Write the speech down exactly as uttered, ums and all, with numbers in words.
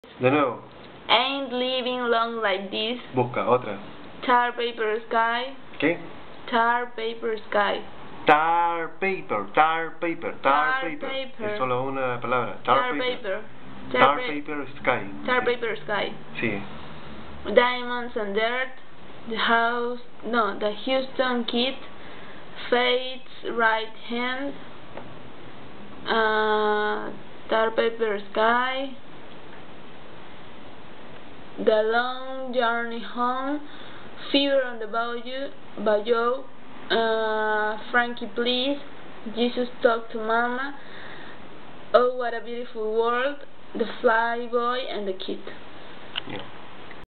De nuevo. Ain't living long like this. Busca otra. Tar paper sky. ¿Qué? Tar paper sky. Tar paper, tar paper, tar, Tar paper. paper. Es solo una palabra. Tar, Tar paper. paper. Tar, Tar, pa paper sky. tar Sí. paper sky. Sí. Diamonds and dirt. The house. No, the Houston kid. Fate's right hand. Uh, tar paper sky. The long journey home. Fever on the bayou. Bayou. Uh, Frankie, please. Jesus, talk to Mama. Oh, what a beautiful world. The fly boy and the kid. Yeah.